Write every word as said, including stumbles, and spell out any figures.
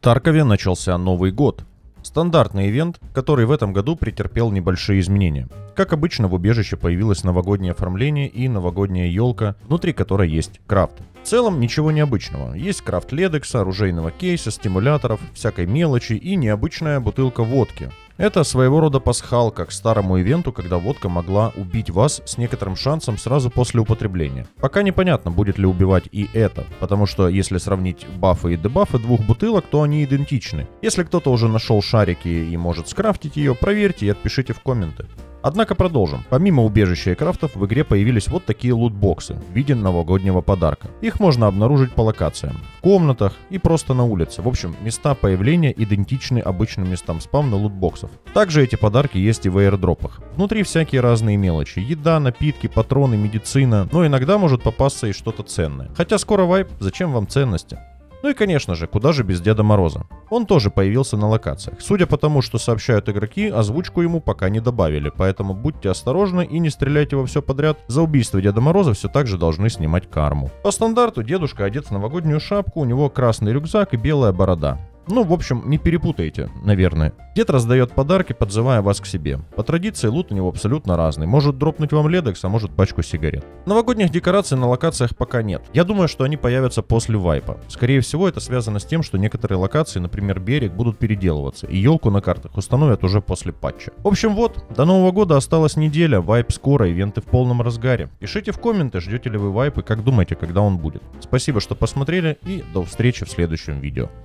Таркове начался Новый год. Стандартный ивент, который в этом году претерпел небольшие изменения. Как обычно, в убежище появилось новогоднее оформление и новогодняя елка, внутри которой есть крафт. В целом ничего необычного. Есть крафт ледекса, оружейного кейса, стимуляторов, всякой мелочи и необычная бутылка водки. Это своего рода пасхалка к старому ивенту, когда водка могла убить вас с некоторым шансом сразу после употребления. Пока непонятно, будет ли убивать и это, потому что если сравнить бафы и дебафы двух бутылок, то они идентичны. Если кто-то уже нашел шарики и может скрафтить ее, проверьте и отпишите в комменты. Однако продолжим. Помимо убежища и крафтов в игре появились вот такие лутбоксы в виде новогоднего подарка. Их можно обнаружить по локациям, в комнатах и просто на улице. В общем, места появления идентичны обычным местам спавна лутбоксов. Также эти подарки есть и в эйрдропах. Внутри всякие разные мелочи. Еда, напитки, патроны, медицина. Но иногда может попасться и что-то ценное. Хотя скоро вайп, зачем вам ценности? Ну и конечно же, куда же без Деда Мороза. Он тоже появился на локациях. Судя по тому, что сообщают игроки, озвучку ему пока не добавили, поэтому будьте осторожны и не стреляйте во все подряд. За убийство Деда Мороза все так же должны снимать карму. По стандарту дедушка одет в новогоднюю шапку, у него красный рюкзак и белая борода. Ну, в общем, не перепутайте, наверное. Дед раздает подарки, подзывая вас к себе. По традиции лут у него абсолютно разный. Может дропнуть вам ледекс, а может пачку сигарет. Новогодних декораций на локациях пока нет. Я думаю, что они появятся после вайпа. Скорее всего, это связано с тем, что некоторые локации, например, берег, будут переделываться. И елку на картах установят уже после патча. В общем, вот, до Нового года осталась неделя. Вайп скоро, ивенты в полном разгаре. Пишите в комменты, ждете ли вы вайп и как думаете, когда он будет. Спасибо, что посмотрели, и до встречи в следующем видео.